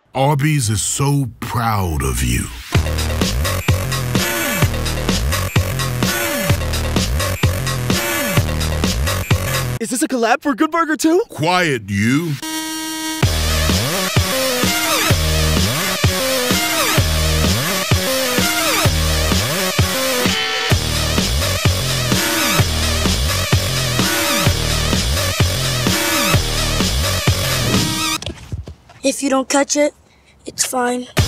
Arby's is so proud of you. Is this a collab for Good Burger too? Quiet, you. If you don't catch it, it's fine.